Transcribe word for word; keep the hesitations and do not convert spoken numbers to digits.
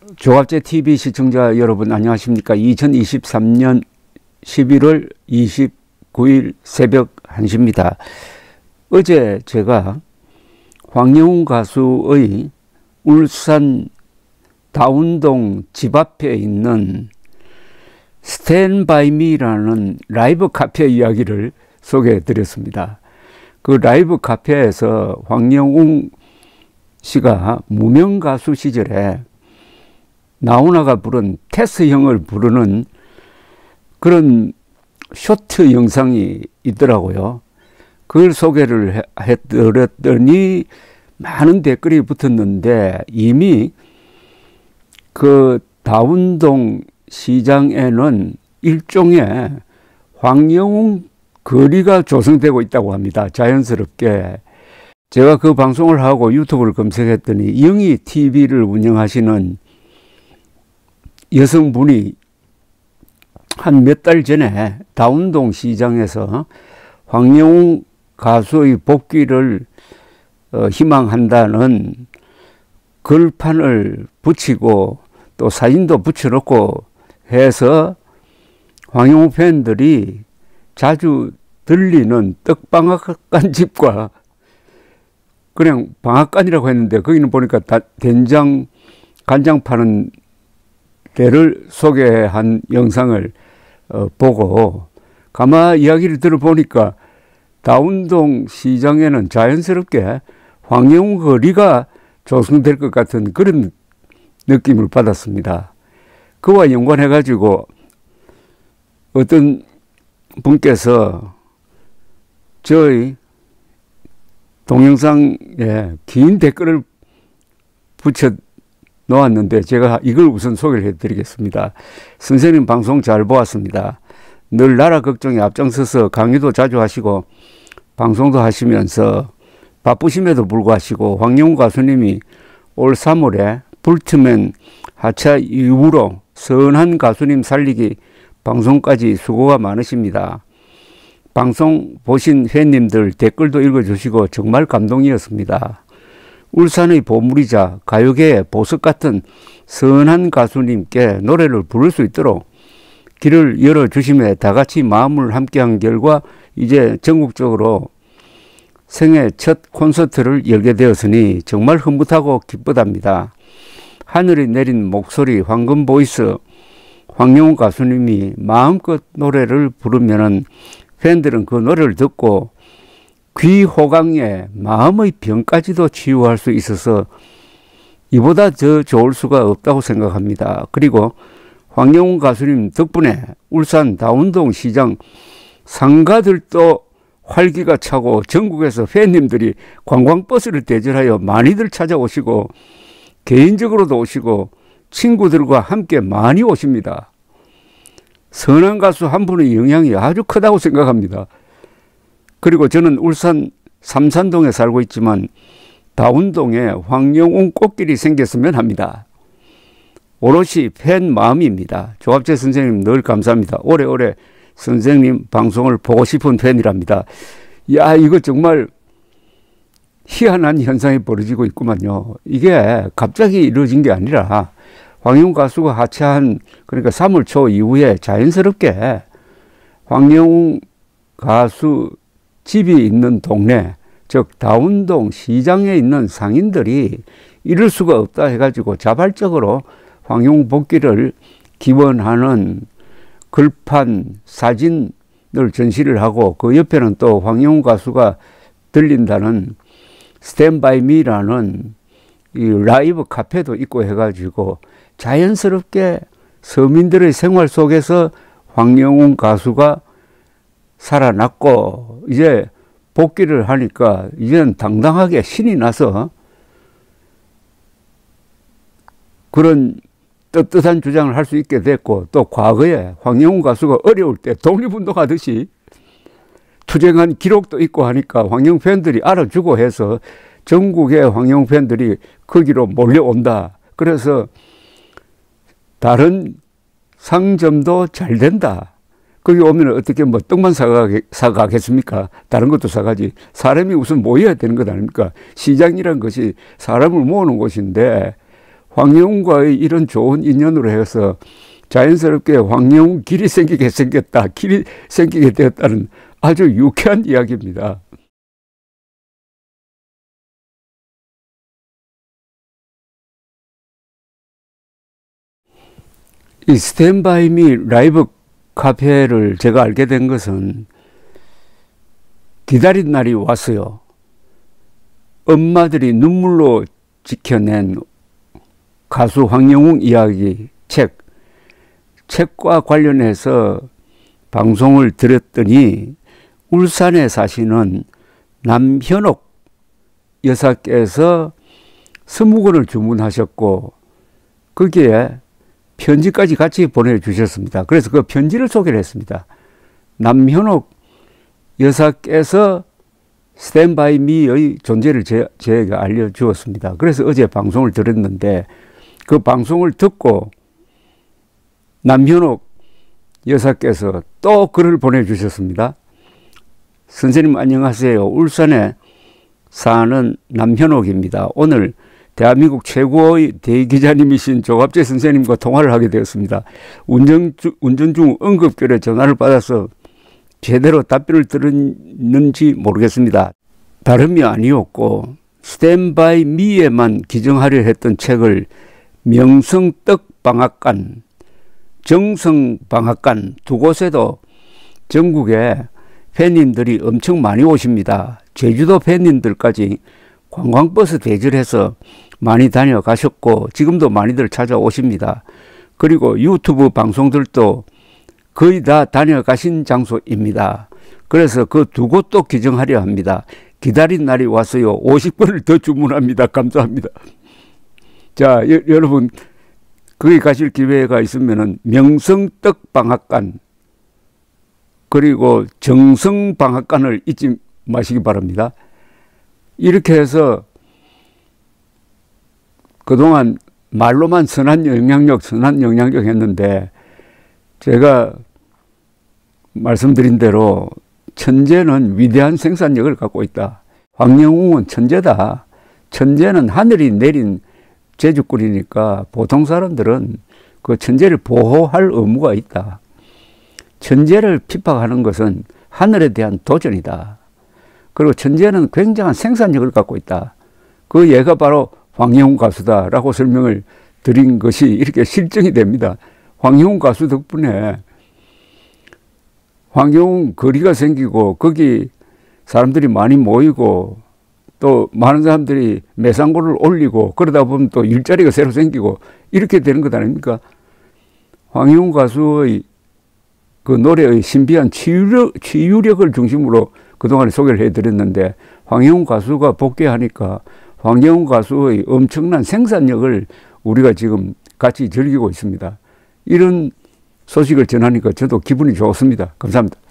조갑제 티비 시청자 여러분 안녕하십니까. 이천이십삼 년 십일월 이십구일 새벽 한 시입니다. 어제 제가 황영웅 가수의 울산 다운동 집 앞에 있는 스탠 바이 미라는 라이브 카페 이야기를 소개해 드렸습니다. 그 라이브 카페에서 황영웅 씨가 무명 가수 시절에 나훈아가 부른 테스형을 부르는 그런 쇼트 영상이 있더라고요. 그걸 소개를 해드렸더니 많은 댓글이 붙었는데 이미 그 다운동 시장에는 일종의 황영웅 거리가 조성되고 있다고 합니다. 자연스럽게. 제가 그 방송을 하고 유튜브를 검색했더니 영희 티비를 운영하시는 여성분이 한 몇 달 전에 다운동 시장에서 황영웅 가수의 복귀를 어, 희망한다는 글판을 붙이고 또 사진도 붙여놓고 해서 황영웅 팬들이 자주 들리는 떡방앗간 집과 그냥 방앗간이라고 했는데 거기는 보니까 다 된장 간장 파는 데를 소개한 영상을 어, 보고 가마 이야기를 들어보니까 다운동 시장에는 자연스럽게 황영웅 거리가 조성될 것 같은 그런 느낌을 받았습니다. 그와 연관해 가지고 어떤 분께서 저희 동영상에 긴 댓글을 붙여 놓았는데 제가 이걸 우선 소개를 해드리겠습니다. 선생님 방송 잘 보았습니다. 늘 나라 걱정에 앞장서서 강의도 자주 하시고 방송도 하시면서 바쁘심에도 불구하시고 황영웅 가수님이 올 삼월에 불트맨 하차 이후로 선한 가수님 살리기 방송까지 수고가 많으십니다. 방송 보신 팬님들 댓글도 읽어주시고 정말 감동이었습니다. 울산의 보물이자 가요계의 보석 같은 선한 가수님께 노래를 부를 수 있도록 길을 열어주심에 다같이 마음을 함께한 결과 이제 전국적으로 생애 첫 콘서트를 열게 되었으니 정말 흐뭇하고 기쁘답니다. 하늘이 내린 목소리 황금 보이스 황영웅 가수님이 마음껏 노래를 부르면은 팬들은 그 노래를 듣고 귀 호강에 마음의 병까지도 치유할 수 있어서 이보다 더 좋을 수가 없다고 생각합니다. 그리고 황영웅 가수님 덕분에 울산 다운동 시장 상가들도 활기가 차고 전국에서 팬님들이 관광버스를 대절하여 많이들 찾아오시고 개인적으로도 오시고 친구들과 함께 많이 오십니다. 선한 가수 한 분의 영향이 아주 크다고 생각합니다. 그리고 저는 울산 삼산동에 살고 있지만 다운동에 황영웅 꽃길이 생겼으면 합니다. 오롯이 팬 마음입니다. 조갑제 선생님 늘 감사합니다. 오래오래 선생님 방송을 보고 싶은 팬이랍니다. 야, 이거 정말 희한한 현상이 벌어지고 있구만요. 이게 갑자기 이루어진 게 아니라 황영웅 가수가 하차한 그러니까 삼월 초 이후에 자연스럽게 황영웅 가수 집이 있는 동네, 즉 다운동 시장에 있는 상인들이 이럴 수가 없다 해가지고 자발적으로 황영웅 복귀를 기원하는 글판, 사진을 전시를 하고 그 옆에는 또 황영웅 가수가 들린다는 스탠 바이 미라는 이 라이브 카페도 있고 해가지고 자연스럽게 서민들의 생활 속에서 황영웅 가수가 살아났고 이제 복귀를 하니까 이제는 당당하게 신이 나서 그런 떳떳한 주장을 할 수 있게 됐고 또 과거에 황영웅 가수가 어려울 때 독립운동하듯이 투쟁한 기록도 있고 하니까 황영웅 팬들이 알아주고 해서 전국의 황영웅 팬들이 거기로 몰려온다. 그래서 다른 상점도 잘 된다. 거기 오면 어떻게 뭐 떡만 사가, 사가겠습니까? 다른 것도 사가지. 사람이 우선 모여야 되는 것 아닙니까? 시장이란 것이 사람을 모으는 곳인데 황영웅과의 이런 좋은 인연으로 해서 자연스럽게 황영웅 길이 생기게 생겼다, 길이 생기게 되었다는 아주 유쾌한 이야기입니다. 이 스탠바이미 라이브 카페를 제가 알게 된 것은 기다린 날이 왔어요. 엄마들이 눈물로 지켜낸 가수 황영웅 이야기 책, 책과 관련해서 방송을 들었더니 울산에 사시는 남현옥 여사께서 스무 권을 주문하셨고 거기에 편지까지 같이 보내주셨습니다. 그래서 그 편지를 소개를 했습니다. 남현옥 여사께서 스탠바이 미의 존재를 제, 제게 알려주었습니다. 그래서 어제 방송을 들었는데 그 방송을 듣고 남현옥 여사께서 또 글을 보내주셨습니다. 선생님 안녕하세요. 울산에 사는 남현옥입니다. 오늘 대한민국 최고의 대기자님이신 조갑재 선생님과 통화를 하게 되었습니다. 운전, 주, 운전 중 응급결에 전화를 받아서 제대로 답변을 들었는지 모르겠습니다. 다름이 아니었고 스탠바이 미에만 기증하려 했던 책을 명성떡방앗간, 정성방앗간 두 곳에도 전국에 팬님들이 엄청 많이 오십니다. 제주도 팬님들까지 관광버스 대절해서 많이 다녀가셨고 지금도 많이들 찾아오십니다. 그리고 유튜브 방송들도 거의 다 다녀가신 장소입니다. 그래서 그 두 곳도 기증하려 합니다. 기다린 날이 왔어요. 오십 권을 더 주문합니다. 감사합니다. 자, 여, 여러분 거기 가실 기회가 있으면은 명성떡방앗간 그리고 정성방앗간을 잊지 마시기 바랍니다. 이렇게 해서 그동안 말로만 선한 영향력, 선한 영향력 했는데 제가 말씀드린 대로 천재는 위대한 생산력을 갖고 있다. 황영웅은 천재다. 천재는 하늘이 내린 제주꾼이니까 보통 사람들은 그 천재를 보호할 의무가 있다. 천재를 핍박하는 것은 하늘에 대한 도전이다. 그리고 천재는 굉장한 생산력을 갖고 있다. 그 얘가 바로 황영웅 가수다라고 설명을 드린 것이 이렇게 실증이 됩니다. 황영웅 가수 덕분에 황영웅 거리가 생기고 거기 사람들이 많이 모이고 또 많은 사람들이 매상고를 올리고 그러다 보면 또 일자리가 새로 생기고 이렇게 되는 것 아닙니까? 황영웅 가수의 그 노래의 신비한 치유력, 치유력을 중심으로 그동안에 소개를 해드렸는데 황영웅 가수가 복귀하니까 황영웅 가수의 엄청난 생산력을 우리가 지금 같이 즐기고 있습니다. 이런 소식을 전하니까 저도 기분이 좋습니다. 감사합니다.